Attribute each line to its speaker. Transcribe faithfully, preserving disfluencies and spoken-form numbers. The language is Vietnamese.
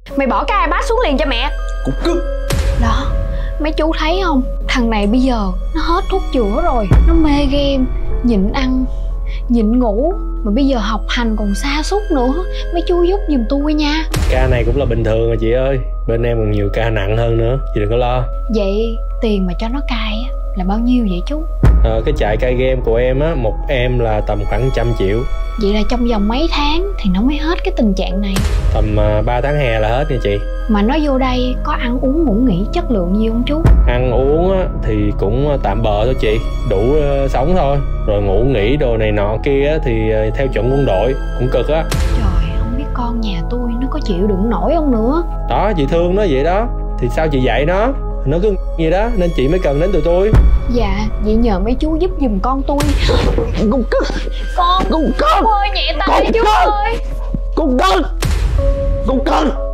Speaker 1: Mày bỏ cái iPad xuống liền cho mẹ.
Speaker 2: Cục cưng.
Speaker 1: Đó, mấy chú thấy không? Thằng này bây giờ nó hết thuốc chữa rồi. Nó mê game, nhịn ăn, nhịn ngủ, mà bây giờ học hành còn sa sút nữa. Mấy chú giúp giùm tôi nha.
Speaker 2: Ca này cũng là bình thường rồi chị ơi. Bên em còn nhiều ca nặng hơn nữa, chị đừng có lo.
Speaker 1: Vậy tiền mà cho nó cai á là bao nhiêu vậy chú?
Speaker 2: à, Cái trại cai game của em á, một em là tầm khoảng trăm triệu.
Speaker 1: Vậy là trong vòng mấy tháng thì nó mới hết cái tình trạng này?
Speaker 2: Tầm uh, ba tháng hè là hết nha chị.
Speaker 1: Mà nó vô đây có ăn uống ngủ nghỉ chất lượng gì không chú?
Speaker 2: Ăn uống á, thì cũng tạm bợ thôi chị, đủ uh, sống thôi. Rồi ngủ nghỉ đồ này nọ kia á, thì uh, theo chuẩn quân đội, cũng cực á.
Speaker 1: Trời, không biết con nhà tôi nó có chịu đựng nổi không nữa.
Speaker 2: Đó, chị thương nó vậy đó. Thì sao chị dạy nó? Nó cứ gì đó nên chị mới cần đến tụi tôi.
Speaker 1: Dạ, vậy nhờ mấy chú giúp giùm con tôi.
Speaker 2: Cục cưng.
Speaker 1: Con,
Speaker 2: Cục cưng.
Speaker 1: ơi nhẹ tay chú ơi.
Speaker 2: Cục cưng. Cục cưng.